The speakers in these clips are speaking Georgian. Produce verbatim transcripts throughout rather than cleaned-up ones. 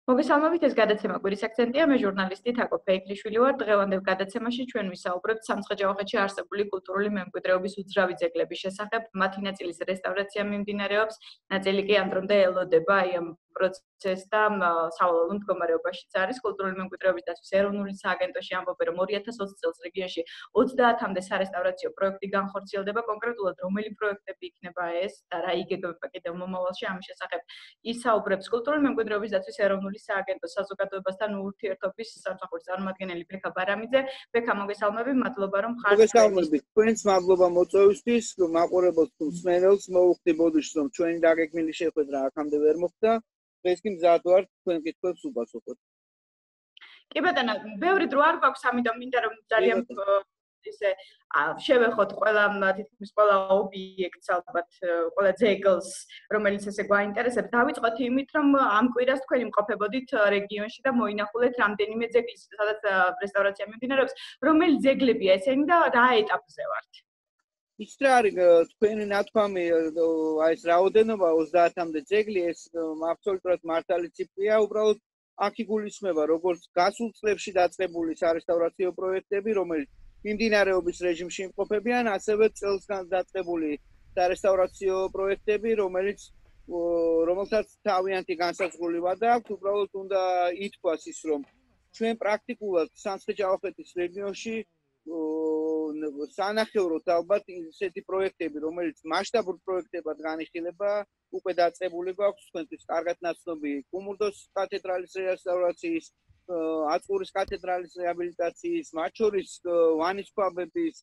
მოგესალმებით, ეს გადაცემა კვირის აქცენტია. მე ჟურნალისტი თაკო ფეიქლიშვილი ვარ. დღევანდელ გადაცემაში ჩვენ ვისაუბრებთ სამცხე-ჯავახეთში არსებული კულტურული მემკვიდრეობის უძრავი ძეგლების შესახებ. მათი ნაწილის რესტავრაცია მიმდინარეობს, ნაწილი კი ამ დრომდე ელოდება აი ამ პროცესს და სავალალო მდგომარეობაშიც არის. კულტურული მემკვიდრეობის დაცვის ეროვნული სააგენტოში ამბობენ, რომ ორი ათას ოცი წელს რეგიონში ოცდაათამდე სარესტავრაციო პროექტი განხორციელდება. კონკრეტულად რომელი პროექტები იქნება ეს და რა იგეგმება კიდევ მომავალში ამის შესახებ ისაუბრებს კულტურული მემკვიდრეობის დაცვის ეროვნული სააგენტოს საზოგადოებასთან ურთიერთობის სამსახურის წარმომადგენელი ბექა ბარამიძე. ბექა, მოგესალმები, მადლობა რომ ხართ. მოგესალმებით, თქვენს მადლობა მოწვევისთვის, მაყურებელს თუ მსმენელს, მოვუხდი ბოდიშს, რომ ჩვენი დაგეგმილი შეხვედრა აქამდე ვერ მოხდა. დღეს კი მზად ვარ თქვენ კითხვებს უპასუხოთ. კი ბატონო, ბევრი დრო არ გვაქვს, ამიტომ მინდა რომ ძალიან ისე შევეხოთ ყველა თითქმის ყველა ობიექტს, ალბათ ყველა ძეგლს, რომელიც ესე გვაინტერესებს. დავიწყოთ იმით, რომ ამ კვირას თქვენ იმყოფებოდით რეგიონში და მოინახულეთ რამდენიმე ძეგლის, სადაც რესტავრაცია მიმდინარეობს. რომელი ძეგლებია ესენი და რა ეტაპზე ვართ? იცით რა არის თქვენი ნათქვამი, აი ეს რაოდენობა ოცდაათამდე ძეგლი, ეს აბსოლუტურად მართალი ციფრია, უბრალოდ აქ იგულისხმება როგორც გასულ წლებში დაწყებული სარესტავრაციო პროექტები, რომელიც მიმდინარეობის რეჟიმში იმყოფებიან, ასევე წელსგან დაწყებული სარესტავრაციო პროექტები, რომელიც რომელსაც თავიანთი განსაზღვრული ვადა აქვს, უბრალოდ უნდა ითქვას ის, რომ ჩვენ პრაქტიკულად სამცხე-ჯავახეთის რეგიონში სანახევროდ ალბათ ისეთი პროექტები, რომელიც მასშტაბურ პროექტებად განიხილება, უკვე დაწყებული გვაქვს, თქვენთვის კარგად ნაცნობი კუმურდოს კათედრალის რესტავრაციის, აწყურის კათედრალის რეაბილიტაციის, მათ შორის ვანის ქვაბების,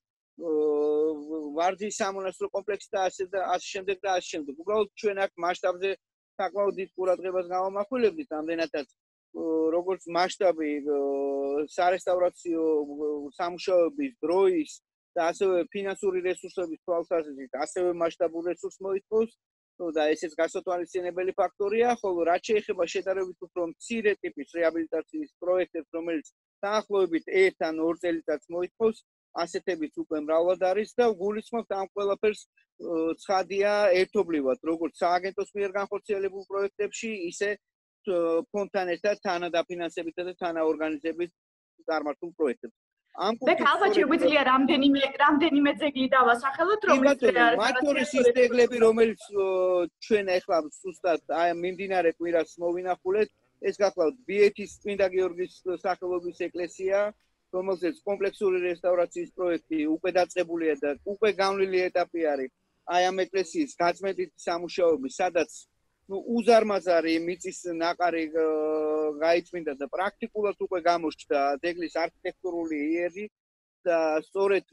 ვარძის სამონასტრო კომპლექსი და ასე და ასე შემდეგ და ასე შემდეგ. უბრალოდ ჩვენ აქ მასშტაბზე საკმაოდ დიდ ყურადღებას გავამახვილებთ, ამდენადაც როგორც მასშტაბი სარესტავრაციო სამუშაოების დროის და ასევე ფინანსური რესურსების თვალსაზრისით, ასევე მასშტაბურ რესურსს მოითხოვს და ესეც გასათვალისწინებელი ფაქტორია, ხოლო რაც შეეხება შედარებით უფრო მცირე ტიპის რეაბილიტაციის პროექტებს, რომელიც დაახლოებით ერთ ან ორ წელიწადს მოითხოვს, ასეთებიც უკვე მრავლად არის და გულისხმობთ ამ ყველაფერს ცხადია ერთობლივად, როგორც სააგენტოს მიერ განხორციელებულ პროექტებში, ისე ფონდთან ერთად თანადაფინანსებითა და თანაორგანიზებით წარმართულ პროექტებს. ბექა, ალბათ შეგვიძლია რამდენიმე რამდენიმე ძეგლი დავასახელოთ, რომელიც მათ შორის ის ძეგლები, რომელიც ჩვენ ახლა ზუსტად აი მიმდინარე კვირას მოვინახულეთ, ეს გახლავთ ბიეთის წმინდა გიორგის სახელობის ეკლესია, რომელზეც კომპლექსური რესტავრაციის პროექტი უკვე დაწყებულია და უკვე განვლილი ეტაპი არის აი ამ ეკლესიის გაწმენდითი სამუშაოები, სადაც უზარმაზარი მიწის ნაყარი გაიწმინდა და პრაქტიკულად უკვე გამოჩნდა ძეგლის არქიტექტურული იერი და სწორედ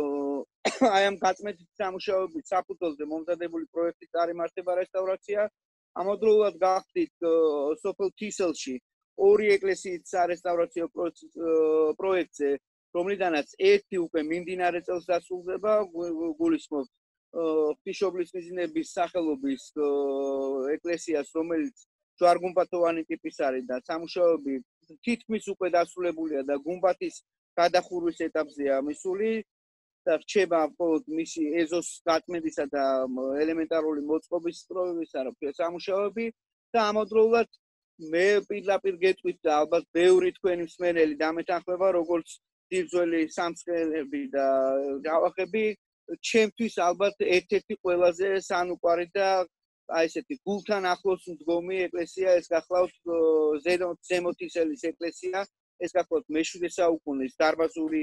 აი ამ გაწმენდითი სამუშაოების საფუძველზე მომზადებული პროექტის წარიმართება რესტავრაცია. ამავდროულად გახდით სოფელ თისელში ორი ეკლესიის სარესტავრაციო პროექტზე, რომლიდანაც ერთი უკვე მიმდინარე წელს დასრულდება, გულისხმობთ ღვთისმშობლის მიზნების სახელობის ეკლესიას, რომელიც ჯვარ-გუმბათოვანი ტიპის არის და სამუშაოები თითქმის უკვე დასრულებულია და გუმბათის გადახურვის ეტაპზეა მისული და რჩება მხოლოდ მისი ეზოს გაწმენდისა და ელემენტარული მოწყობის სამუშაოები და ამავდროულად მე პირდაპირ გეტყვით და ალბათ ბევრი თქვენი მსმენელი დამეთანხმება, როგორც ძირძველი სამცხეები და ჯავახები, ჩემთვის ალბათ ერთ-ერთი ყველაზე სანუკვარი და აი ესეთი გულთან ახლოს მდგომი ეკლესია, ეს გახლავთ ზემოთისელის ეკლესია, ეს გახლავთ მეშვიდე საუკუნის დარბაზული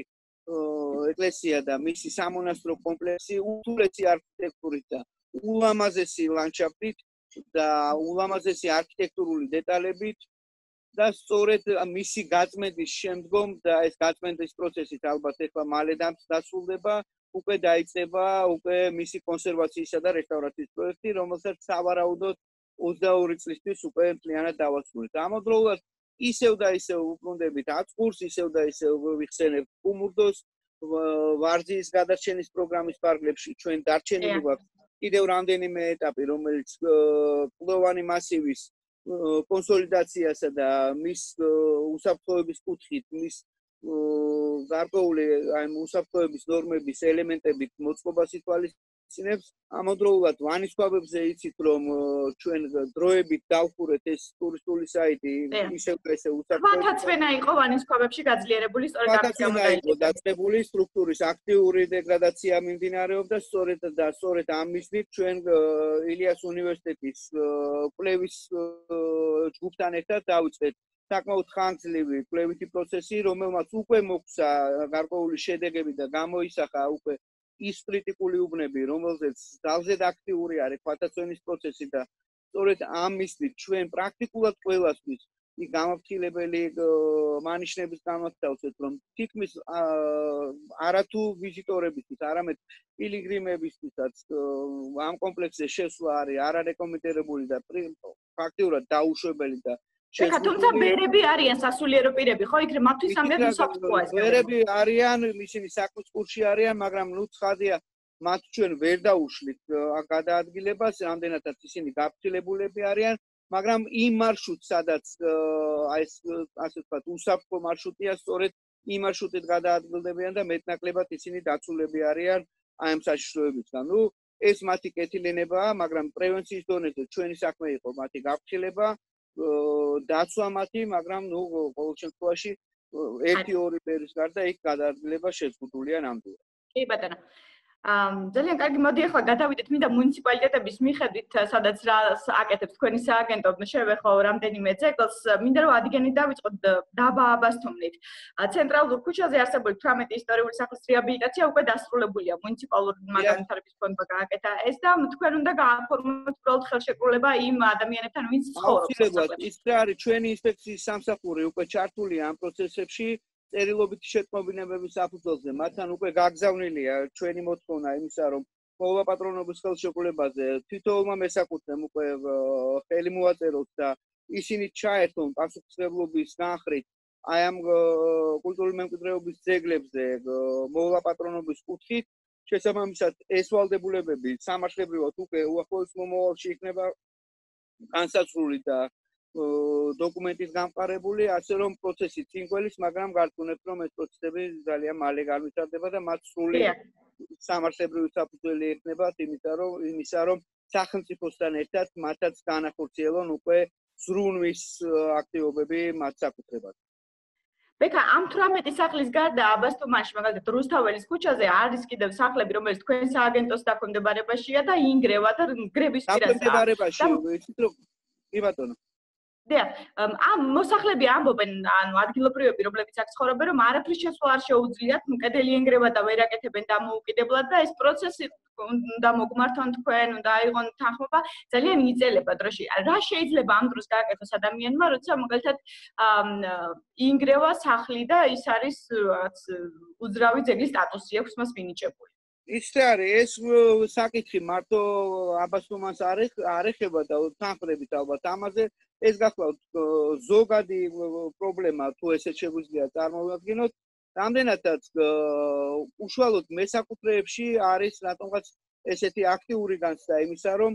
ეკლესია და მისი სამონასტრო კომპლექსი, ურთულესი არქიტექტურით და ულამაზესი ლანდშაფტით და ულამაზესი არქიტექტურული დეტალებით და სწორედ მისი გაწმენდის შემდგომ და ეს გაწმენდის პროცესით ალბათ ახლა მალე დასრულდება, უკვე დაიწყება უკვე მისი კონსერვაციისა და რესტავრაციის პროექტი, რომელსაც სავარაუდოდ ოცდაორი წლისთვის უკვე მთლიანად დავასრულეთ. ამავდროულად ისევ და ისევ უბრუნდებით აწყურს, ისევ და ისევ ვიხსენებთ კუმურდოს ვარძის გადარჩენის პროგრამის ფარგლებში ჩვენ დარჩენილი გვაქვს კიდევ რამდენიმე ეტაპი, რომელიც კლდოვანი მასივის კონსოლიდაციასა და მის უსაფრთხოების კუთხით, მის გარკვეული აი უსაფრთხოების ნორმების ელემენტებით მოწყობას ითვალისწინებს იცინებს ამავდროულად ვანისქვაბებზე იცით რომ ჩვენ დროებით დავხურეთ ეს ტურისტული საიტი ისევ ესე უსაფრთხო თათაცვენა იყო ვანისქვაბებში გაძლიერებული სწორედ ამის გამო დაიწყო დაწყებული სტრუქტურის აქტიური დეგრადაცია მიმდინარეობდა სწორედ და სწორედ ამ მიზნით ჩვენ ილიას უნივერსიტეტის კვლევის ჯგუფთან ერთად დავიწყეთ საკმაოდ ხანგრძლივი კვლევითი პროცესი რომელმაც უკვე მოგვცა გარკვეული შედეგები და გამოისახა უკვე ის კრიტიკული უბნები, რომელზეც ძალზედ აქტიური არის ხვალთაცვენის პროცესი და სწორედ ამ მიზნით ჩვენ პრაქტიკულად ყველასთვის იქ გამაფრთხილებელი მანიშნების გამოსთავსეთ, რომ თითქმის არათუ ვიზიტორებისთვის, არამედ პილიგრიმებისთვისაც ამ კომპლექსზე შესვლა არის არარეკომენდებული და ფაქტიურად დაუშვებელი და ეხლა თუმცა ბერები არიან სასულიერო პირები, ხო? იქ მათთვის ამდენ უსაფრთხოა ეს. ბერები არიან, ისინი საქმის კურსში არიან, მაგრამ ნუ ცხადია, მათ ჩვენ ვერ დაუშლით გადაადგილებას, რამდენადაც ისინი გაფრთხილებულები არიან, მაგრამ იმ მარშრუტს, სადაც აი ეს ასე ვთქვათ, უსაფრთხო მარშრუტია, სწორედ იმ მარშრუტით გადაადგილდებიან და მეტნაკლებად ისინი დაცულები არიან აი ამ საშიშროებისგან. ნუ ეს მათი კეთილენებაა, მაგრამ პრევენციის დონეზე ჩვენი საქმე იყო მათი გაფრთხილება. დაცვა მათი, მაგრამ ნუ ყოველ შემთხვევაში ერთი ორი ბერის გარდა იქ გადაადგილება შეზღუდულია ნამდვილად. კი ბატონო. ძალიან კარგი, მოდი ახლა გადავიდეთ მინდა მუნიციპალიტეტების მიხედვით, სადაც რა აკეთებს თქვენი სააგენტო, შევეხო რამდენიმე ძეგლს, მინდა რომ ადგილით დავიწყოთ დაბა აბასთუმნით. ცენტრალურ ქუჩაზე არსებული თვრამეტი ისტორიული სახლის რეაბილიტაცია უკვე დასრულებულია, მუნიციპალურმა განვითარების ფონდმა გააკეთა ეს და თქვენ უნდა გააფორმოთ უბრალოდ ხელშეკრულება იმ ადამიანებთან, ვინც ცხოვრობს. ის არის ჩვენი ინსპექციის სამსახური უკვე ჩართულია ამ პროცესებში. წერილობითი შეტყობინებების საფუძველზე მათთან უკვე გაგზავნილია ჩვენი მოთხოვნა იმისა, რომ მოვაპატრონოს ხელშეკრულებაზე თვითონმა მესაკუთრემ უკვე ხელი მოაწეროს და ისინი ჩაერთონ პასუხისმგებლობის განხრით აი ამ კულტურული მემკვიდრეობის ძეგლებზე მოვაპატრონოს კუთხით. შესაბამისად, ეს ვალდებულებები სამართლებრივად უკვე უახლოეს მომავალში იქნება განსაზღვრული და დოკუმენტის გამყარებული, ასე რომ პროცესი წინ გველის, მაგრამ გარკვეულებს რომ ეს პროცესები ძალიან მალე განვითარდება და მათ სრული სამართლებრივი საფუძველი ექნებათ იმისა, რომ იმისა, რომ სახელმწიფოსთან ერთად მათაც განახორციელონ უკვე ზრუნვის აქტივობები მათ საკუთრებად. ბექა, ამ თვრამეტი სახლის გარდა აბასთუმანში, მაგალითად რუსთაველის ქუჩაზე არის კიდევ სახლები, რომელიც თქვენ სააგენტოს დაქვემდებარებაშია და ინგრევა და გრების პირას. დაქვემდებარებაში, იცით რომ კი ბატონო. დიახ, ამ მოსახლეები ამბობენ, ანუ ადგილობრივები, რომლებიც აქ ცხოვრობენ, რომ არაფრის შესვლა არ შეუძლიათ, მკედელი ენგრევა და ვერ აკეთებენ დამოუკიდებლად და ეს პროცესი უნდა მოგმართონ თქვენ, უნდა აიღონ თანხმობა, ძალიან იწელება დროში. რა შეიძლება ამ დროს გააკეთოს ადამიანმა, როცა მაგალითად ინგრევა სახლი და ის არის რაღაც უძრავი ძეგლის სტატუსი აქვს მას მინიჭებული. ის არის, ეს საკითხი მარტო აბასთუმანს არ ეხება და თანხმდებით ალბათ ამაზე. ეს გახლავთ ზოგადი პრობლემა თუ ესეც შეგვიძლია წარმოვიდგინოთ. რამდენადაც უშუალოდ მესაკუთრეებში არის რატომღაც ესეთი აქტიური განცდა იმისა, რომ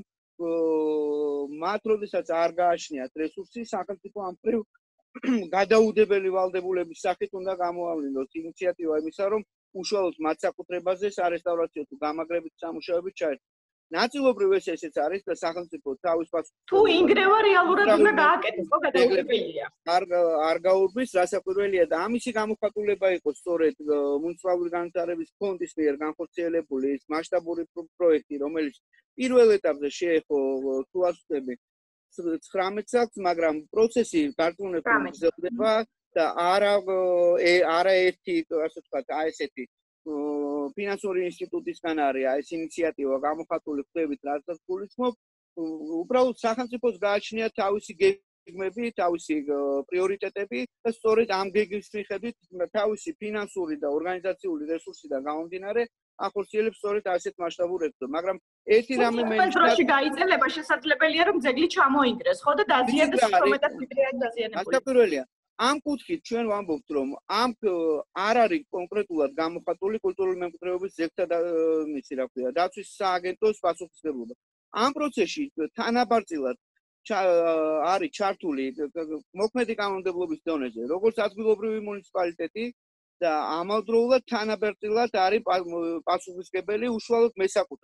მათ როდესაც არ გააჩნიათ რესურსი, სახელმწიფო ამ მხრივ გადაუდებელი ვალდებულების სახით უნდა გამოავლინოს ინიციატივა იმისა, რომ უშუალოდ მათ საკუთრებაზე სარესტავრაციო თუ გამაგრებით სამუშაოებით ჩაერთოს. ნაწილობრივ ეს ესეც არის და სახელმწიფო თავის პასუხს თუ ინგრევა რეალურად უნდა გააკეთოს, ხო გადაუდებელია. არ არ გაურბის, რასაკვირველია და ამისი გამოხატულება იყო სწორედ მუნიციპალური განვითარების ფონდის მიერ განხორციელებული ეს მასშტაბური პროექტი, რომელიც პირველ ეტაპზე შეეხო თუ ასწრები ცხრამეტ საათს, მაგრამ პროცესი გარკვეულწილად გრძელდება და არა არა ერთი, ასე ვთქვათ, აი ესეთი ფინანსური ინსტიტუტისგან არის ეს ინიციატივა გამოხატული ხდებით, რასაც გულისხმობ, უბრალოდ სახელმწიფოს გააჩნია თავისი გეგმები, თავისი პრიორიტეტები და სწორედ ამ გეგმის მიხედვით თავისი ფინანსური და ორგანიზაციული რესურსიდან გამომდინარე ახორციელებს სწორედ ასეთ მასშტაბურ ექცევას, მაგრამ ერთი რამე მე დროში გაიწელება შესაძლებელია რომ ძეგლი ჩამოინგრეს, ხო და დაზიანდეს უმეტეს ვიდრე არის დაზიანებული. გასაკვირველია. ამ კუთხით ჩვენ ვამბობთ, რომ ამ არ არის კონკრეტულად გამოხატული კულტურული მემკვიდრეობის ძეგლთა და მისი რა ქვია, დაცვის სააგენტოს პასუხისმგებლობა. ამ პროცესში თანაბარწილად არის ჩართული მოქმედი კანონმდებლობის დონეზე, როგორც ადგილობრივი მუნიციპალიტეტი და ამავდროულად თანაბარწილად არის პასუხისმგებელი უშუალოდ მესაკუთრედ.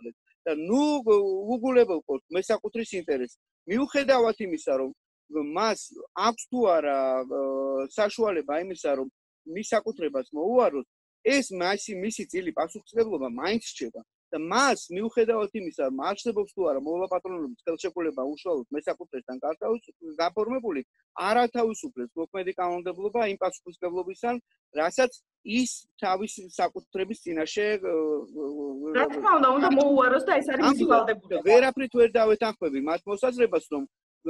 და ნუ უგულებელყოთ მესაკუთრის ინტერესს. მიუხედავად იმისა, რომ მას აქვს თუ არა საშუალება იმისა, რომ მის საკუთრებას მოუაროს, ეს მასი მისი წილი პასუხისმგებლობა მაინც რჩება. და მას მიუხედავად იმისა, რომ არსებობს თუ არა მოვაპატრონების ხელშეკრულება უშუალოდ მესაკუთრესთან გაფორმებული, არათავისუფლებს მოქმედი კანონმდებლობა იმ პასუხისმგებლობისგან, რასაც ის თავის საკუთრების წინაშე რა თქმა უნდა, უნდა მოუაროს და ეს არის მისი ვალდებულება. ვერაფრით ვერ დავეთანხმები მათ მოსაზრებას, რომ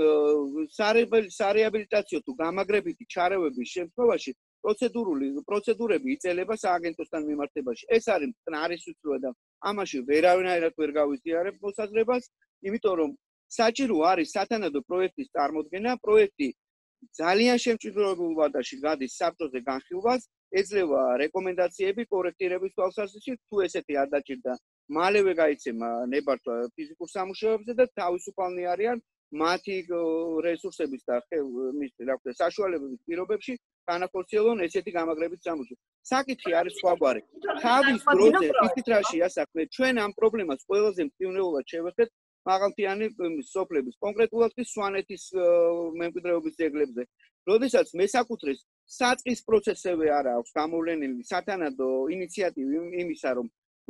სარეაბილიტაციო თუ გამაგრებითი ჩარევების შემთხვევაში პროცედურული პროცედურები იწელება სააგენტოსთან მიმართებაში. ეს არის მტკნარი სიცრუე და ამაში ვერავინაირად ვერ გავიზიარებ მოსაზრებას, იმიტომ რომ საჭირო არის სათანადო პროექტის წარმოქმნა, პროექტი ძალიან შემჭიდროებულ ვადაში გადის საბჭოზე განხილვას, ეძლევა რეკომენდაციები კორექტირების თვალსაზრისით, თუ ესეთი არ დაჭირდა, მალევე გაიცემა ნებართვა ფიზიკურ სამუშაოებზე და თავისუფალნი არიან მათი რესურსების და მის რა ქვია საშუალებების პირობებში განახორციელონ ესეთი გამაგრებით სამუშაო. საკითხი არის სხვაგვარი. თავის დროზე ისეთ რაშია საქმე, ჩვენ ამ პრობლემას ყველაზე მტკივნეულად შევეხეთ მაღალმთიანი სოფლების, კონკრეტულად კი სვანეთის მემკვიდრეობის ძეგლებზე. როდესაც მესაკუთრეს საწყის პროცესები არა აქვს გამოვლენილი სათანადო ინიციატივი იმისა, რომ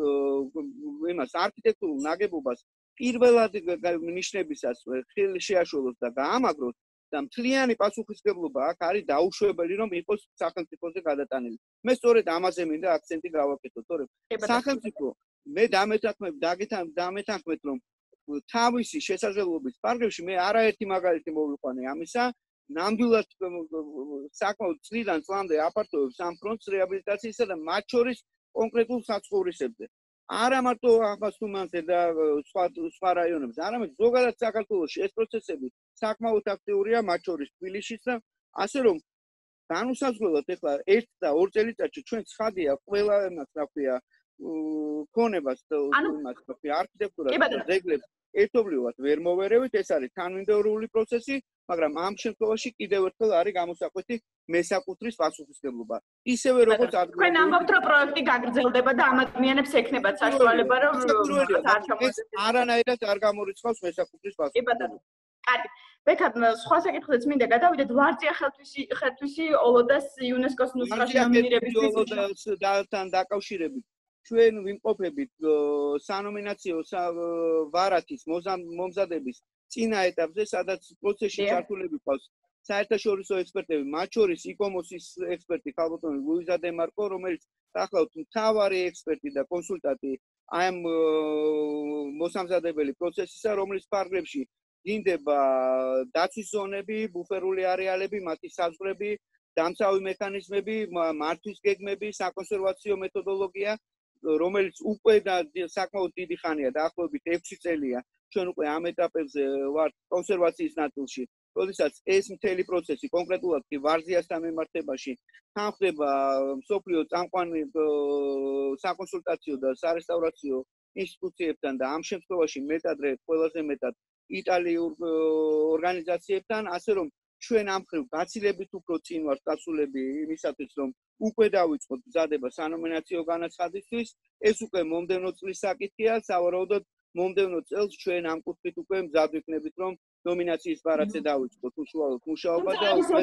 იმას არქიტექტურულ ნაგებობას პირველად ნიშნებისას ხელი შეაშველოს და გაამაგროს და მთლიანი პასუხისმგებლობა აქ არის დაუშვებელი, რომ იყოს სახელმწიფოზე გადატანილი. მე სწორედ ამაზე მინდა აქცენტი გავაკეთო, თორემ სახელმწიფო მე დამეთანხმებ, დამეთანხმეთ, რომ თავისი შესაძლებლობის ფარგლებში მე არაერთი მაგალითი მოვიყვანე ამისა, ნამდვილად საკმაოდ წლიდან წლამდე აფართოვებს ამ ფრონტს რეაბილიტაციისა და მათ შორის კონკრეტულ საცხოვრისებზე. არა მარტო ახალსუმანზე და სხვა სხვა რაიონებზე, არამედ ზოგადად საქართველოში ეს პროცესები საკმაოდ აქტიურია, მათ შორის თბილისშიც და ასე რომ განუსაზღვრელად ეხლა ერთ და ორ წელიწადში ჩვენ ცხადია ყველა იმას რა ქვია ქონებას და იმას რა ქვია არქიტექტურას და ძეგლებს ერთობლივად ვერ მოვერევით, ეს არის თანმიმდევრული პროცესი, მაგრამ ამ შემთხვევაში კიდევ ერთხელ არის გამოსაკვეთი მესაკუთრის პასუხისმგებლობა. ისევე როგორც თქვენ ამბობთ, რომ პროექტი გაგრძელდება და ამ ადამიანებს ექნებათ საშუალება, რომ არანაირად არ გამორიცხავს მესაკუთრის პასუხისმგებლობა. კარგი. ბექად, სხვა საკითხზეც მინდა გადავიდეთ, ვარძია ხელთვისი ხელთვისი ოლოდას იუნესკოს ნუსხაში ნომინირებისთვის დაკავშირებით. ჩვენ ვიმყოფებით სანომინაციო ვარათის მომზადების წინა ეტაპზე, სადაც პროცესში ჩართულები ყავს საერთაშორისო ექსპერტები, მათ შორის იკომოსის ექსპერტი ხალბატონი ლუიზა დე მარკო, რომელიც გახლავთ მთავარი ექსპერტი და კონსულტანტი ამ მოსამზადებელი პროცესისა, რომლის ფარგლებში დინდება დაცვის ზონები, ბუფერული არეალები, მათი საზღვრები, დამცავი მექანიზმები, მართვის გეგმები, საკონსერვაციო მეთოდოლოგია, რომელიც უკვე და საკმაოდ დიდი ხანია, დაახლოებით ექვსი წელია, ჩვენ უკვე ამ ეტაპებზე ვართ კონსერვაციის ნაწილში. როდესაც ეს მთელი პროცესი კონკრეტულად კი ვარზიასთან მიმართებაში თანხდება მსოფლიო წამყვანი საკონსულტაციო და სარესტავრაციო ინსტიტუციებთან და ამ შემთხვევაში მეტადრე ყველაზე მეტად იტალიურ ორგანიზაციებთან, ასე რომ ჩვენ ამ ხრივ გაცილებით უფრო წინ ვართ გასულები იმისათვის, რომ უკვე დავიწყოთ მზადება სანომინაციო განაცხადისთვის, ეს უკვე მომდევნო წლის საკითხია, სავარაუდოდ მომდევნო წელს ჩვენ ამ კუთხით უკვე მზად ვიქნებით, რომ ნომინაციის ბარათზე დავიწყოთ უშუალოდ მუშაობა და უკვე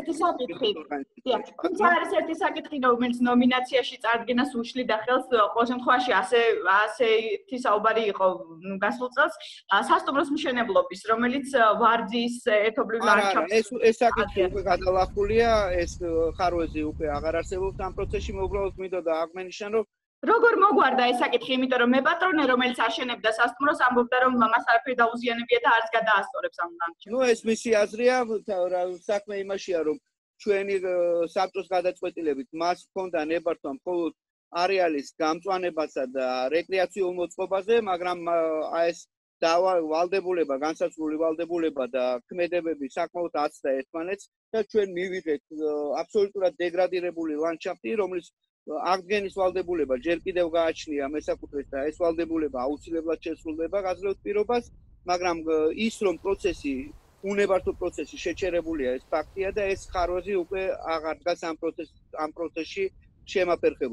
თუმცა არის ერთი საკითხი, რომელიც ნომინაციაში წარდგენას უშლიდა ხელს, ყოველ შემთხვევაში ასე ასეთი საუბარი იყო გასულ წელს, სასტუმროს მშენებლობის, რომელიც ვარძიის ერთობლივ ლანდშაფტს ეს ეს საკითხი უკვე გადალახულია, ეს ხარვეზი უკვე აღარ არსებობს ამ პროცესში, უბრალოდ მინდოდა აღმენიშნო, რომ როგორ მოგვარდა ეს საკითხი, იმიტომ რომ მე პატრონე, რომელიც აშენებდა სასტუმროს, ამბობდა, რომ მას არაფერი დაუზიანებია და არც გადაასწორებს ამ ლანდშაფტს. ნუ ეს მისი აზრია, საქმე იმაშია, რომ ჩვენი საბჭოს გადაწყვეტილებით მას ჰქონდა ნებართვა მხოლოდ არეალის გამწვანებასა და რეკრეაციულ მოწყობაზე, მაგრამ ეს ვალდებულება, განსაზღვრული ვალდებულება და ქმედებები საკმაოდ აცდა ერთმანეთს და ჩვენ მივიღეთ აბსოლუტურად დეგრადირებული ლანდშაფტი, რომლის აღდგენის ვალდებულება ჯერ კიდევ გააჩნია მესაკუთრეს და ეს ვალდებულება აუცილებლად შესრულდება გაძლევთ პირობას, მაგრამ ის რომ პროცესი, უნებართო პროცესი შეჩერებულია, ეს ფაქტია და ეს ხარვეზი უკვე აღარ დგას ამ პროცესში ამ პროცესში შემაფერხებლად.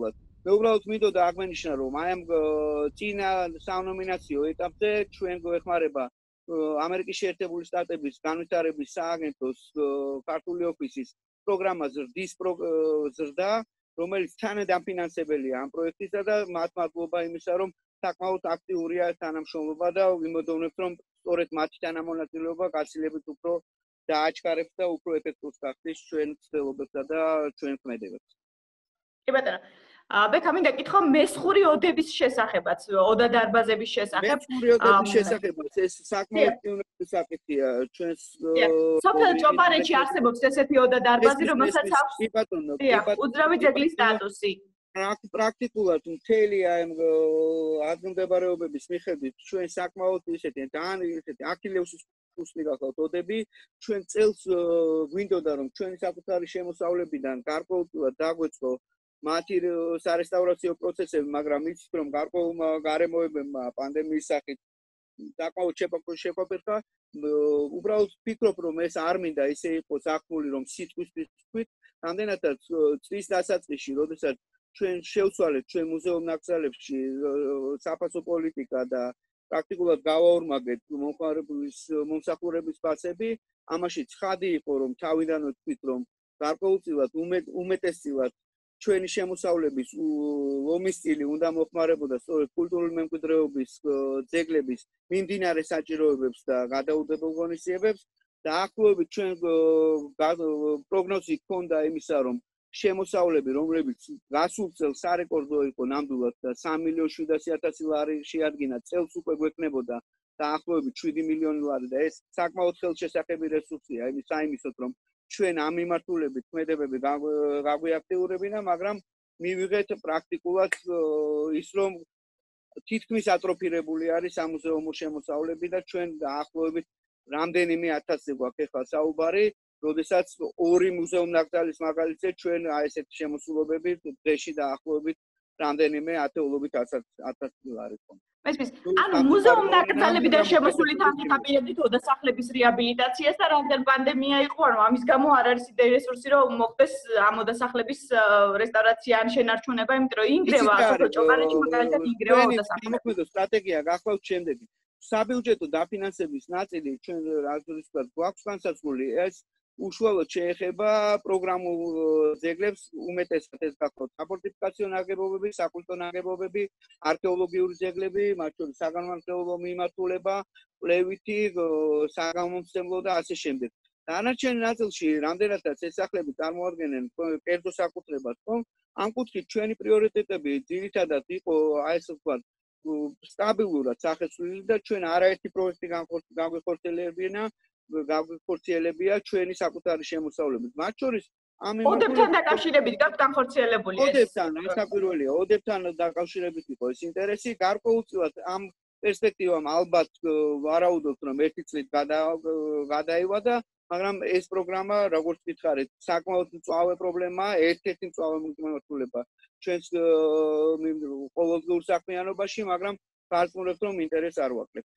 მე უბრალოდ მინდოდა აღმენიშნა რომ აი ამ წინა სანომინაციო ეტაპზე ჩვენ გვეხმარება ამერიკის შეერთებული შტატების განვითარების სააგენტოს ქართული ოფისის პროგრამა ზრდის ზრდა რომელიც თანადამფინანსებელია ამ პროექტისა და მათ მადლობა იმისა რომ საკმაოდ აქტიურია თანამშრომლობა და ვიმოდოვნებთ რომ სწორედ მათი თანამონაწილეობა გაცილებით უფრო დააჩქარებს და უფრო ეფექტურს გახდის ჩვენ ცდილობებსა და ჩვენ ქმედებებს. კი ბატონო. ბექა მინდა კითხო მესხური ოდების შესახებაც, ოდა დარბაზების შესახებ. მესხური ოდების შესახებაც ეს საკმაოდ პიონერი საკითხია ჩვენს სოფელ ჭობარეთში არსებობს ესეთი ოდა დარბაზი, რომელსაც აქვს კი ბატონო, კი ბატონო, უძრავი ძეგლის სტატუსი. პრაქტიკულად მთელი აი ადგილმდებარეობების მიხედვით ჩვენ საკმაოდ ისეთი ძალიან ისეთი აქილევსის კუსლი გახლავთ ოდები ჩვენ წელს გვინდოდა რომ ჩვენი საკუთარი შემოსავლებიდან გარკვეულწილად დაგვეწყო მათი სარესტავრაციო პროცესები, მაგრამ იცით რომ გარკვეულმა გარემოებებმა პანდემიის სახით საკმაოდ შეფერხა, უბრალოდ ვფიქრობ რომ ეს არ მინდა ისე იყოს აღქმული რომ სიტყვისთვის ვთქვით, რამდენადაც წლის დასაწყისში, როდესაც ჩვენ შევცვალეთ ჩვენ მუზეუმ ნაკრძალებში საფასო პოლიტიკა და პრაქტიკულად გავაორმაგეთ მომხმარებლის მომსახურების ფასები, ამაში ცხადი იყო რომ თავიდანვე ვთქვით რომ გარკვეულწილად უმეტესწილად ჩვენი შემოსავლების ომის სტილი უნდა მოხმარებოდა სწორედ კულტურული მემკვიდრეობის ძეგლების მიმდინარე საჭიროებებს და გადაუდებელ ღონისძიებებს და ახლობით ჩვენ პროგნოზი ჰქონდა იმისა რომ შემოსავლები რომლებიც გასულ წელს სარეკორდო იყო ნამდვილად და სამი მილიონი შვიდასი ათასი ლარი შეადგინა წელს უკვე გვექნებოდა და ახლობით შვიდი მილიონი ლარი და ეს საკმაოდ ხელშესახები რესურსია იმის საიმისოდ რომ ჩვენ ამ მიმართულებით ქმედებები გაგვიაქტიურებინა, მაგრამ მივიღეთ პრაქტიკულად ის რომ თითქმის ატროფირებული არის სამუზეუმო შემოსავლები და ჩვენ დაახლოებით რამდენიმე ათასზე გვაქვს ახლა საუბარი, როდესაც ორი მუზეუმ ნაკრძალის მაგალითზე ჩვენ აი ესეთი შემოსულობები დღეში დაახლოებით რამდენიმე ათეულობით ათასი ლარი ყო. მესმის, ანუ მუზეუმ ნაკრძალებიდან შემოსული თანხით აპირებდით ოდასახლების რეაბილიტაციას და რამდენ პანდემია იყო, ანუ ამის გამო არ არის ისეთი რესურსი, რომ მოხდეს ამ ოდასახლების რესტავრაცია ან შენარჩუნება, იმიტომ რომ ინგრევა სოფელ ჭობარეთში მაგალითად ინგრევა ოდასახლება. მოქმედო სტრატეგია გახლავთ შემდეგი. საბიუჯეტო დაფინანსების ნაწილი ჩვენ რაზმის გვაქვს განსაზღვრული, ეს უშუალოდ შეეხება პროგრამულ ძეგლებს, უმეტესად ეს გახლავთ საფორტიფიკაციო ნაგებობები, საკულტო ნაგებობები, არქეოლოგიური ძეგლები, მათ შორის საგანმანათლებლო მიმართულება, კვლევითი, საგამომცემლო და ასე შემდეგ. დანარჩენ ნაწილში, რამდენადაც ეს სახლები წარმოადგენენ კერძო საკუთრებას, ხო? ამ კუთხით ჩვენი პრიორიტეტები ძირითადად იყო, აი ესე ვთქვათ, სტაბილურად სახეცვლილი და ჩვენ არაერთი პროექტი განხორციელებინა გაგვიხორციელებია ჩვენი საკუთარი შემოსავლებით. მათ შორის ამ ოდებთან დაკავშირებით გაქვთ განხორციელებული ეს? ოდებთან, ასაკვირველია, ოდებთან დაკავშირებით იყო ეს ინტერესი, გარკვეულწილად ამ პერსპექტივამ ალბათ ვარაუდობთ რომ ერთი წლით გადაივა და მაგრამ ეს პროგრამა, როგორც გითხარით, საკმაოდ მწვავე პრობლემაა, ერთ-ერთი მწვავე მიმართულება ჩვენს ყოველდღიურ საქმიანობაში, მაგრამ გარკვეულებს რომ ინტერესს არ ვაკლებთ.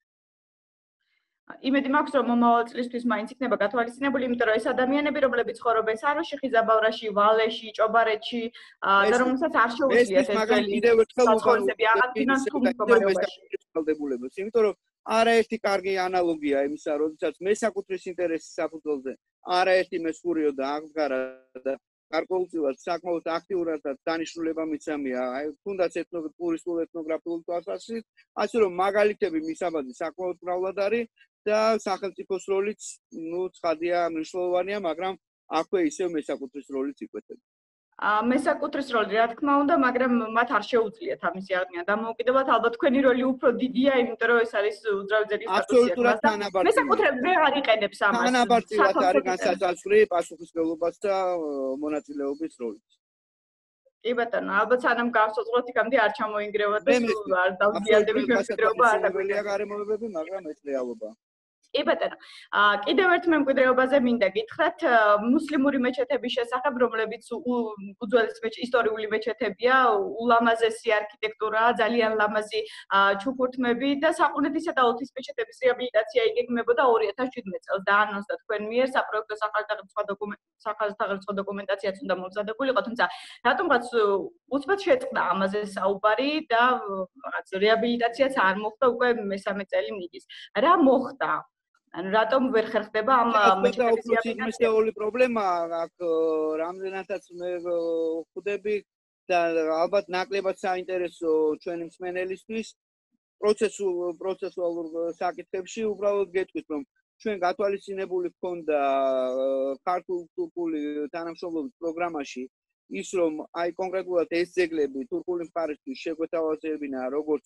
იმედი მაქვს რომ მომავალ წლისთვის მაინც იქნება გათვალისწინებული, იმიტომ რომ ეს ადამიანები, რომლებიც ცხოვრობენ საროში, ხიზაბავრაში, ვალეში, ჭობარეთში და რომელსაც არ შეუძლიათ ეს ძველი საცხოვრისები აღადგინონ თუ მდგომარეობაში. იმიტომ რომ არაერთი კარგი ანალოგია იმისა, როდესაც მე საკუთრის ინტერესის საფუძველზე არაერთი მესხურიო და აღდგარა და გარკვეულწილად საკმაოდ აქტიურად დანიშნულება მიცემია, აი თუნდაც ეთნოგრაფიულ ეთნოგრაფიულ თვალსაზრისით, ასე რომ მაგალითები მისაბაძი საკმაოდ მრავლად არის და სახელმწიფოს როლიც, ну, ცხადია, მნიშვნელოვანია, მაგრამ აქვე ისევ მესაკუთრის როლიც იკვეთება. მესაკუთრის როლი, რა თქმა უნდა, მაგრამ მათ არ შეუძლიათ ამისი აღდგენა. დამოუკიდებლად ალბათ თქვენი როლი უფრო დიდია, იმიტომ რომ ეს არის უძრავი ძეგლის სტატუსი. აბსოლუტურად თანაბარგია. მესაკუთრებს ვერ არ იყენებს ამას. თანაბარგად არის განსაცდელი პასუხისმგებლობას და მონაწილეობის როლიც. კი ბატონო, ალბათ სანამ გავსოწყოთ იქამდე არ ჩამოინგრევა და არ დავდიადები ჩვენს მდგრეობა არ დაგვიძლია გარემოებები, მაგრამ ეს რეალობაა. კი ბატონო. აა კიდევ ერთ მემკვიდრეობაზე მინდა გითხრათ, მუსლიმური მეჩეთების შესახებ, რომლებიც უძველესი ისტორიული მეჩეთებია, ულამაზესი არქიტექტურაა, ძალიან ლამაზი ჩუქურთმები და საყუნეთისა და ოლთის მეჩეთების რეაბილიტაცია იგეგმებოდა ორი ათას შვიდმეტ წელს დაანონსდა თქვენ მიერ საპროექტო სახელმწიფო დოკუმენტ სახელმწიფო დოკუმენტაციაც უნდა მომზადებულიყო, თუმცა რატომღაც უცბად შეწყდა ამაზე საუბარი და რაღაც რეაბილიტაციაც არ მოხდა უკვე მესამე წელი მიდის. რა მოხდა? ანუ რატომ ვერ ხერხდება ამ მეჩეთების რეაბილიტაცია? მესეული პრობლემა აქ რამდენადაც მე ხვდები და ალბათ ნაკლებად საინტერესო ჩვენი მსმენელისთვის პროცესულ პროცესუალურ საკითხებში უბრალოდ გეტყვით რომ ჩვენ გათვალისწინებული გქონდა ქართულ-თურქული თანამშრომლობის პროგრამაში ის რომ აი კონკრეტულად ეს ძეგლები თურქული მხარისთვის შეგვეთავაზებინა როგორც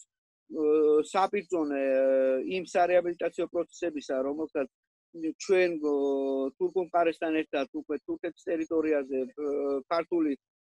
საპირწონე იმ სარეაბილიტაციო პროცესებისა რომელსაც ჩვენ თურქულ მხარესთან ერთად უკვე თურქეთის ტერიტორიაზე ქართული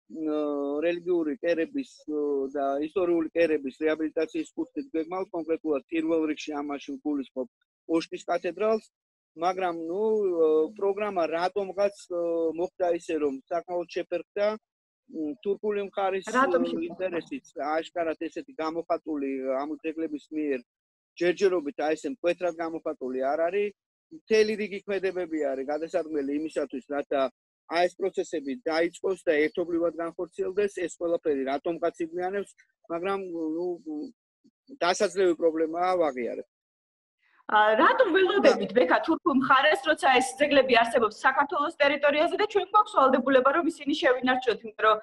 რელიგიური კერების და ისტორიული კერების რეაბილიტაციის კუთხით გვეგმავთ კონკრეტულად პირველ რიგში ამაში გულისხმობ ოშკის კათედრალს მაგრამ ნუ პროგრამა რატომღაც მოხდა ისე რომ საკმაოდ შეფერხდა თურქული მხარის ინტერესით აშკარად ესეთი გამოხატული ამ ძეგლების მიერ ჯერჯერობით აი ესე მკვეთრად გამოხატული არ არის მთელი რიგი ქმედებები არის გადასადგმელი იმისათვის რათა აი ეს პროცესები დაიწყოს და ერთობლივად განხორციელდეს ეს ყველაფერი რატომღაც იგვიანებს მაგრამ ნუ დასაძლევი პრობლემაა ვაღიარებ რატომ ველოდებით ბექა თურქულ მხარეს როცა ეს ძეგლები არსებობს საქართველოს ტერიტორიაზე და ჩვენ გვაქვს ვალდებულება რომ ისინი შევინარჩუნოთ იმიტომ რომ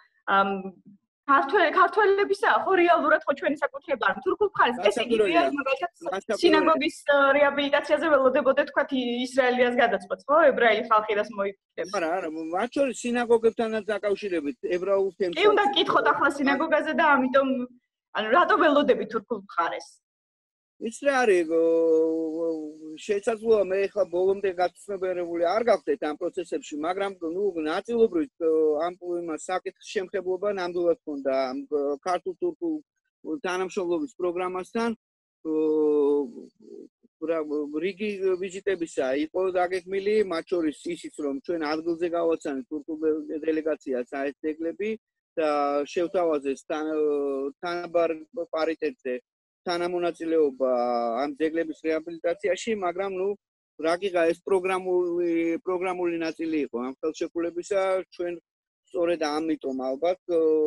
ქართველ ქართველებისა ხო რეალურად ხო ჩვენი საკუთრება არ თურქულ მხარეს ეს იგი მაგალითად სინაგოგის რეაბილიტაციაზე ველოდებოდა თქვა ისრაელიას გადაწყვეტს ხო ებრაელი ხალხი რას მოიქცევს არა არა მათ შორის სინაგოგებთანაც დაკავშირებით ებრაულ თემს კი უნდა გითხოთ ახლა სინაგოგაზე და ამიტომ ანუ რატო ველოდებით თურქულ მხარეს ის რა არის შესაძლოა მე ხა ბოლომდე გაცნობიერებული არ გავხდეთ ამ პროცესებში მაგრამ ნუ ნაწილობრივ ამ იმას საკითხის შემხებლობა ნამდვილად ჰქონდა ამ ქართულ-თურქულ თანამშრომლობის პროგრამასთან რიგი ვიზიტებისა იყო დაგეგმილი მათ შორის ისიც რომ ჩვენ ადგილზე გავაცანით თურქულ დელეგაციას აი ეს ძეგლები და შევთავაზეს თანაბარ პარიტეტზე თანამონაწილეობა ამ ძეგლების რეაბილიტაციაში, მაგრამ ნუ რა გიგა ეს პროგრამული პროგრამული ნაწილი იყო ამ ხელშეკრულებისა, ჩვენ სწორედ ამიტომ ალბათ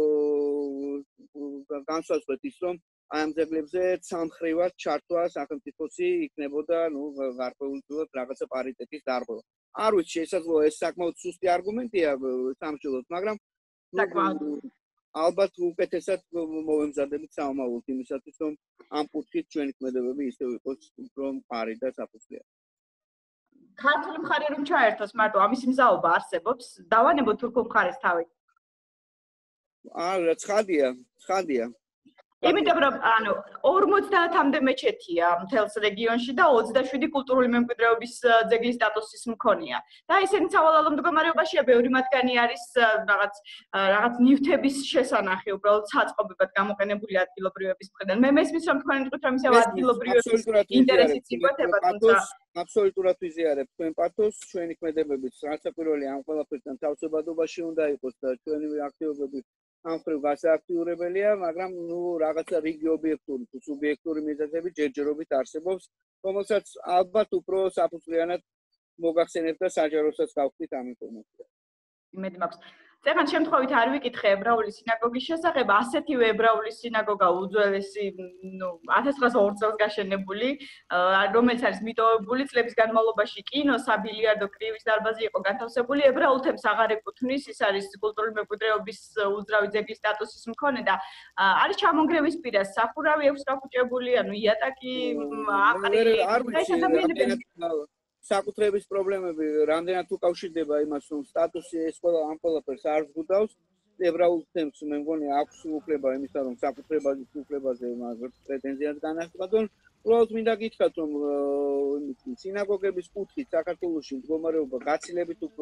განსაზღვრეთ ის რომ აი ამ ძეგლებზე სამხრივად ჩართვა სახელმწიფოსი იქნებოდა, ნუ გარკვეულწილად რაღაცა პარიტეტის დარღვევა. არ ვიცი, შესაძლოა ეს საკმაოდ სუსტი არგუმენტია სამშობლოს, მაგრამ ალბათ უკეთესად მოვემზადებით საომავლოდ იმისათვის რომ ამ კუთხით ჩვენი ქმედებები ისევ იყოს უფრო მყარი და საფუძვლიანი. ქართული მხარე რომ ჩაერთოს მარტო ამის მზაობა არსებობს, დავანებოთ თურქულ მხარეს თავი. არა, ცხადია, ცხადია. იმიტომ რომ ანუ ორმოცდაათამდე მეჩეთია მთელს რეგიონში და ოცდაშვიდი კულტურული მემკვიდრეობის ძეგლის სტატუსის მქონეა. და ისინი სავალალო მდგომარეობაშია, ბევრი მათგანი არის რაღაც რაღაც ნივთების შესანახი, უბრალოდ საწყობებად გამოყენებული ადგილობრივების მხრიდან. მე მესმის რომ თქვენ თქვით რომ ისევ ადგილობრივების ინტერესიც იკვეთება, თუმცა აბსოლუტურად ვიზიარებ თქვენ პათოს, ჩვენი ქმედებებიც რასაკვირველი ამ ყველაფერთან თავსებადობაში უნდა იყოს და ჩვენი აქტივობები ამ ხრივ გასააქტიურებელია, მაგრამ ნუ რაღაცა რიგი ობიექტური თუ სუბიექტური მიზეზები ჯერჯერობით არსებობს, რომელსაც ალბათ უფრო საფუძვლიანად მოგახსენებთ და საჯაროსაც გავხდით ამ ინფორმაციას. იმედი მაქვს. წეგან შემთხვევით არ ვიკითხე ებრაული სინაგოგის შესახებ, ასეთივე ებრაული სინაგოგა უძველესი, ნუ ათას ცხრაასა ორ წელს გაშენებული, რომელიც არის მიტოვებული წლების განმავლობაში კინო, საბილიარდო, კრივის დარბაზი იყო განთავსებული, ებრაულ თემს აღარ ეკუთვნის, ის არის კულტურული მემკვიდრეობის უძრავი ძეგლის სტატუსის მქონე და არის ჩამონგრევის პირას სახურავი აქვს გახუჭებული, ანუ იატაკი აყრი არ ვიცი საკუთრების პრობლემები რამდენად უკავშირდება იმას რომ სტატუსი ეს ყველა ამ ყველაფერს არ ზღუდავს ებრაულ თემს მე მგონი აქვს უფლება იმისა რომ საკუთრებაზე უფლებაზე მაგ პრეტენზიას განაცხადონ უბრალოდ მინდა გითხრათ რომ სინაგოგების კუთხით საქართველოში მდგომარეობა გაცილებით უფრო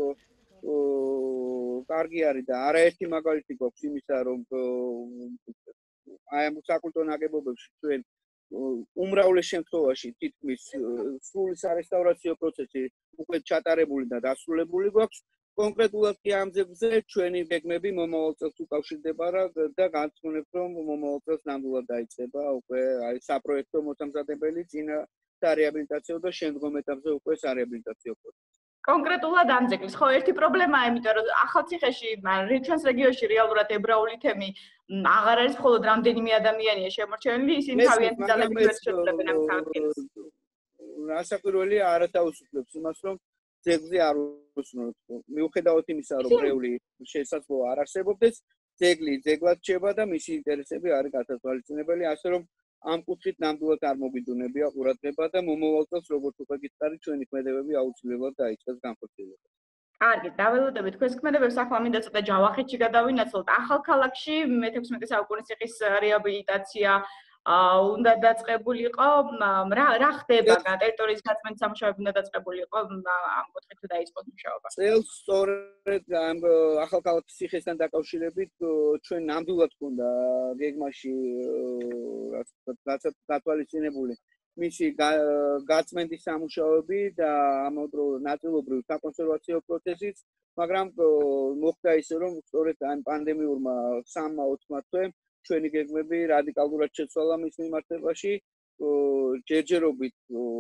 კარგი არის და არაერთი მაგალითი გვაქვს იმისა რომ აი ამ საკულტო ნაგებობებში ჩვენ უმრავლეს შემთხვევაში თითქმის სრული სარესტავრაციო პროცესი უკვე ჩატარებული და დასრულებული გვაქვს. კონკრეტულად კი ამ ძეგლზე ჩვენი გეგმები მომავალ წელს უკავშირდება და განსხვავებით რომ მომავალ წელს ნამდვილად დაიწყება უკვე აი საპროექტო მოწამსადებელი წინა სარეაბილიტაციო და შემდგომ ეტაპზე უკვე სარეაბილიტაციო პროცესი. კონკრეტულად ამ ძეგლის ხო ერთი პრობლემაა, იმიტომ რომ ახალციხეში ჩვენს რეგიონში რეალურად ებრაული თემი აღარ არის, მხოლოდ რამდენიმე ადამიანია შემორჩენილი, ისინი თავიანთი ძალებით ვერ შეძლებენ ამ სამყაროს. რასაკვირველია, არათავისუფლებს იმას, რომ ძეგლზე არ უსწროთ. მიუხედავად იმისა, რომ ბრეული შესაძლოა არ არსებობდეს, ძეგლი ძეგლად რჩება და მისი ინტერესები არის გასათვალისწინებელი, ასე რომ ამ კუთხით ნამდვილად არ მოგიდუნებია ყურადღება და მომავალ წელს როგორც უკვე გითხარი, ჩვენი ქმედებები აუცილებლად დაიწყეს განხორციელება. კარგი, დაველოდებით თქვენს ქმედებებს, ახლა მინდა ცოტა ჯავახეთში გადავინაცვლოთ. ახალქალაქში მეთექვსმეტე საუკუნის ციხის რეაბილიტაცია უნდა დაწყებულიყო. რა რა ხდება? ტერიტორიის გაწმენდის სამუშაოები უნდა დაწყებულიყო ამ კუთხით თუ დაიწყოს მუშაობა. წელს სწორედ ამ ახალქალაქის ციხესთან დაკავშირებით ჩვენ ნამდვილად გვქონდა გეგმაში გათვალისწინებული მისი გაწმენდის სამუშაოები და ამავდროულად ნაწილობრივ საკონსერვაციო პროცესიც, მაგრამ მოხდა ისე, რომ სწორედ ამ პანდემიურმა სამმა ოთხმა თვემ ჩვენი გეგმები რადიკალურად შეცვალა მის მიმართებაში, ჯერჯერობით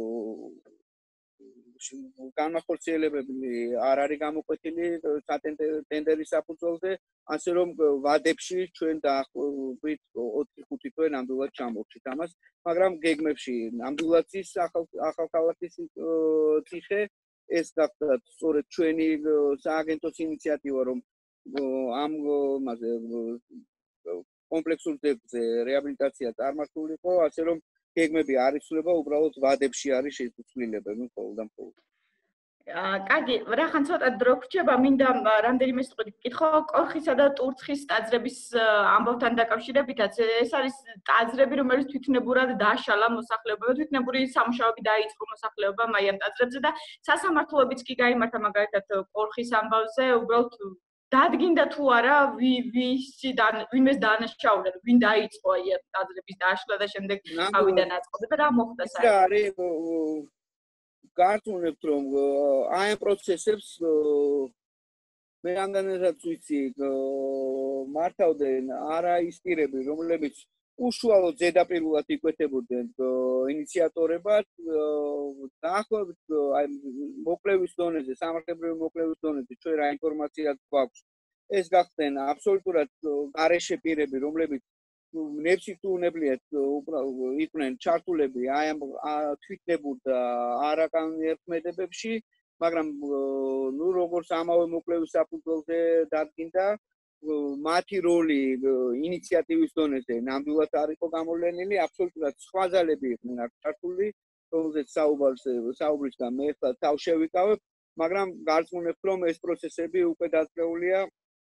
განახორციელებები არ არის გამოკვეთილი ტენდერის საფუძველზე, ასე რომ ვადებში ჩვენ დაახლოებით ოთხი ხუთი თვე ნამდვილად ჩამოვჭით ამას, მაგრამ გეგმებში ნამდვილად ის ახალქალაქის ციხე ეს გახდა სწორედ ჩვენი სააგენტოს ინიციატივა, რომ ამ მასე კომპლექსურ ძეგლზე რეაბილიტაცია წარმართულიყო, ასე რომ გეგმები არ იცვლება, უბრალოდ ვადებში არის შეცვლილებები მხოლოდ და მხოლოდ. კარგი, რახან ცოტა დრო გრჩება, მინდა რამდენიმე სიტყვით ვკითხო კორხისა და ტურცხის ტაძრების ამბავთან დაკავშირებითაც. ეს არის ტაძრები, რომელიც თვითნებურად დაშალა მოსახლეობამ, თვითნებური სამუშაოები დაიწყო მოსახლეობამ აი ამ ტაძრებზე და სასამართლოებიც კი გაიმართა მაგალითად კორხის ამბავზე, უბრალოდ დადგინდა თუ არა ვისი ვინმეს დაანაშაუlen, ვინ დაიწყო აი ამ ტაძრების დაშლა და შემდეგ ავიდა ნაწყობი და რა მოხდა საერთოდ. გართუნებთ რომ აი ამ პროცესებს მე რამდენადაც ვიცი მართავდნენ არა ის პირები, რომლებიც უშუალოდ ზედაპირულად იკვეთებოდნენ ინიციატორებად, დაახლოებით აი მოკვლევის დონეზე, სამართლებრივი მოკვლევის დონეზე ჩვენ რა ინფორმაციაც გვაქვს. ეს გახდნენ აბსოლუტურად გარეშე პირები, რომლებიც ნებსით უნებლიეთ იყვნენ ჩართულები აი ამ თვითნებურ და არაკანონიერ ქმედებებში, მაგრამ ნუ როგორც ამავე მოკვლევის საფუძველზე დადგინდა, მათი როლი ინიციატივის დონეზე ნამდვილად არ იყო გამოვლენილი, აბსოლუტურად სხვა ძალები იყვნენ აქ ჩართული, რომელზეც საუბრისგან მე ხა თავ შევიკავებ, მაგრამ გარწმუნებთ რომ ეს პროცესები უკვე დაწყეულია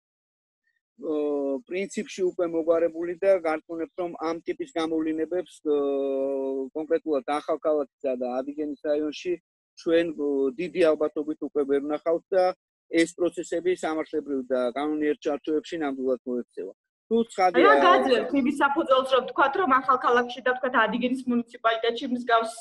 პრინციპში უკვე მოგვარებული და გარწმუნებთ რომ ამ ტიპის გამოვლენებებს კონკრეტულად ახალქალაქისა და ადიგენის რაიონში ჩვენ დიდი ალბათობით უკვე ვერ ვნახავთ და ეს პროცესები სამართლებრივ და კანონიერ ჩარჩოებში ნამდვილად მოექცევა. თუ ცხადია რა გაძლევთ იმის საფუძველს რომ თქვათ რომ ახალქალაქში და თქვათ ადიგენის მუნიციპალიტეტში მსგავს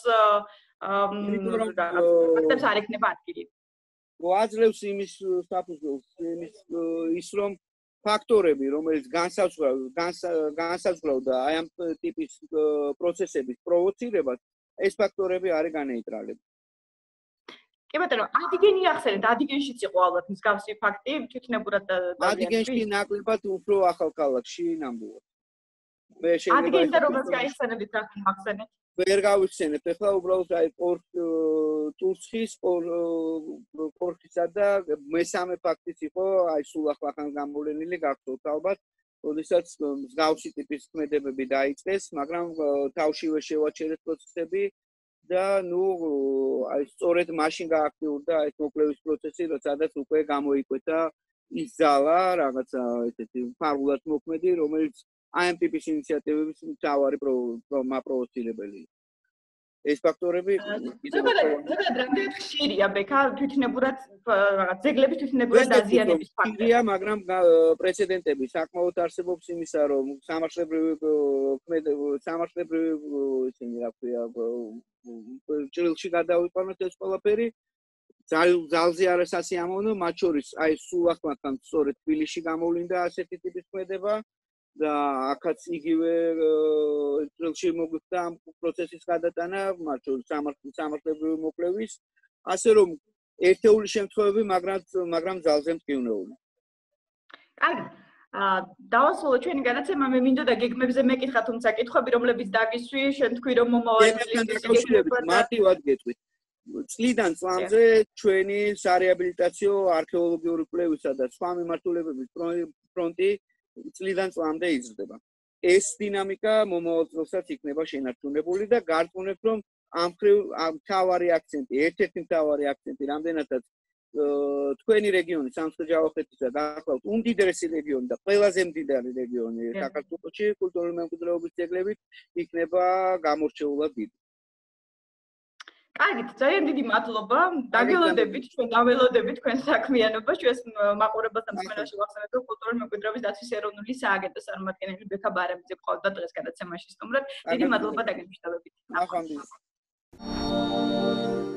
პროცესებს არ ექნება ადგილი. გვაძლევს იმის საფუძველს იმის ის რომ ფაქტორები, რომელიც განსაზღვრავდა აი ამ ტიპის პროცესების პროვოცირებას, ეს ფაქტორები არის განეიტრალები. კი ბატონო, ადიგენი ახსენეთ, ადიგენშიც იყო ალბათ მსგავსი ფაქტი, თვითნებურად ადიგენში ნაკლებად უფრო ახალქალაქში ნამდვილად. მე შეიძლება ადიგენს და რომელს გაიხსენებთ რა ახსენეთ? ვერ გავიხსენებ, ეხლა უბრალოდ აი ტურცხის კორხისა და მესამე ფაქტიც იყო, აი სულ ახლახან გამოვლენილი გახსოვთ ალბათ, როდესაც მსგავსი ტიპის ქმედებები დაიწყეს, მაგრამ თავშივე შევაჩერეთ პროცესები და ნუ აი სწორედ მაშინ გააქტიურდა ეს მოკვლევის პროცესი, როდესაც უკვე გამოიკვეთა ის ძალა, რაღაცა ესეთი ფარულად მოქმედი, რომელიც აი ამ ტიპის ინიციატივების მთავარი პროპროვოცირებელი. ეს ფაქტორები ზოგადად რამდენად ხშირია ბექა თვითნებურად რაღაც ძეგლების თვითნებურად დაზიანების ფაქტი. ხშირია, მაგრამ პრეცედენტები საკმაოდ არსებობს იმისა, რომ სამართლებრივი სამართლებრივი ისინი რა ქვია ჭრილში გადავიყვანოთ ეს ყველაფერი. ძალზე არასასიამოვნო, მათ შორის აი სულ ახლა სწორედ თბილისში გამოვლინდა ასეთი ტიპის ქმედება და აქაც იგივე ჭრილში მოგვიხდა ამ პროცესის გადატანა, მათ შორის სამართლებრივი მოკვლევის, ასე რომ ერთეული შემთხვევები, მაგრამ მაგრამ ძალზე მტკივნეული. კარგი. აა დავასრულოთ ჩვენი განაცემა, მე მინდოდა გეგმებზე მეკითხა, თუმცა კითხვები, რომლებიც დაგისვი, შენ თქვი რომ მომავალი წლისთვის მარტივად გეტყვით. წლიდან წლამდე ჩვენი სარეაბილიტაციო არქეოლოგიური კვლევისა და სხვა მიმართულებების ფრონტი წლიდან წლამდე იზრდება. ეს დინამიკა მომავალ წელსაც იქნება შენარჩუნებული და გარწმუნებთ, რომ ამ ხრივ მთავარი აქცენტი, ერთ-ერთი მთავარი აქცენტი, რამდენადაც თქვენი რეგიონი სამცხე-ჯავახეთის და გახლავთ უმდიდრესი რეგიონი და ყველაზე მდიდარი რეგიონი საქართველოში კულტურული მემკვიდრეობის ძეგლებით იქნება გამორჩეულად დიდი. კარგით, ძალიან დიდი მადლობა. დაგველოდებით, ჩვენ დაველოდებით თქვენ საქმიანობას, ჩვენს მაყურებელს და მსმენელს შევახსენებთ, რომ კულტურული მემკვიდრეობის დაცვის ეროვნული სააგენტოს წარმომადგენელი ბექა ბარემიძე გყავდა დღეს გადაცემაში სტუმრად. დიდი მადლობა დაგემშვიდობებით. ახლა